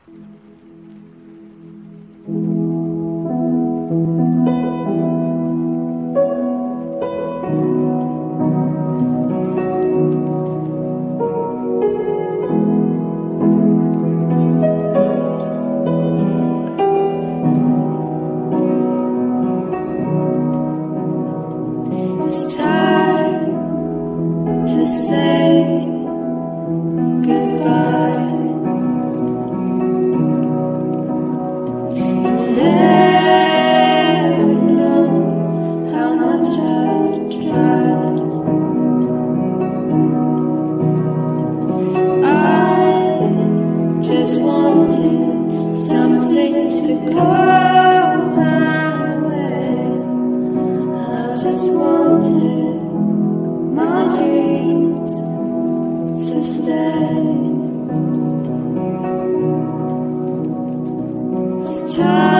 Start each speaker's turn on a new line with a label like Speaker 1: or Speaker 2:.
Speaker 1: It's time to say goodbye. You'll never know how much I've tried. I just wanted something to go my way. I just wanted my dreams to stay. It's time